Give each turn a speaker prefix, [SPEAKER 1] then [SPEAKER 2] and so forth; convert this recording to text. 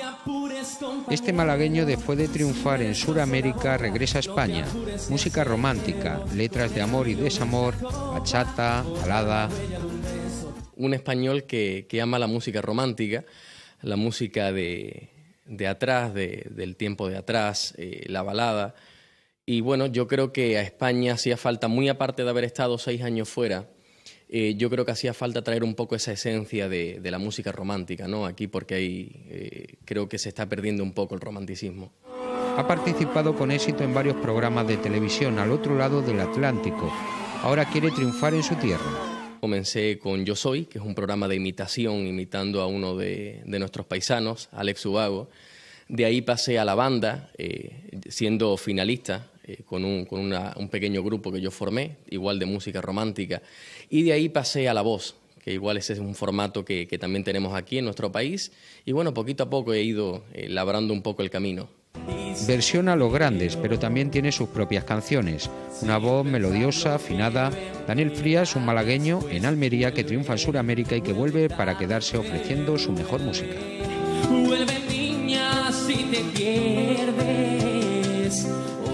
[SPEAKER 1] Este malagueño, después de triunfar en Sudamérica, regresa a España. Música romántica, letras de amor y desamor, bachata, balada.
[SPEAKER 2] Un español que ama la música romántica, la música de atrás, del tiempo de atrás, la balada. Y bueno, yo creo que a España hacía falta, muy aparte de haber estado 6 años fuera, yo creo que hacía falta traer un poco esa esencia de la música romántica, ¿no? Aquí, porque ahí creo que se está perdiendo un poco el romanticismo.
[SPEAKER 1] Ha participado con éxito en varios programas de televisión al otro lado del Atlántico. Ahora quiere triunfar en su tierra.
[SPEAKER 2] Comencé con Yo Soy, que es un programa de imitación, imitando a uno de nuestros paisanos, Alex Ubago. De ahí pasé a la banda, siendo finalista, con un pequeño grupo que yo formé, igual de música romántica. Y de ahí pasé a La Voz, que igual ese es un formato que también tenemos aquí en nuestro país. Y bueno, poquito a poco he ido labrando un poco el camino.
[SPEAKER 1] Versiona a los grandes, pero también tiene sus propias canciones. Una voz melodiosa, afinada. Daniel Frías, un malagueño en Almería que triunfa en Sudamérica y que vuelve para quedarse ofreciendo su mejor música.
[SPEAKER 3] Vuelve, niña, si te pierdes.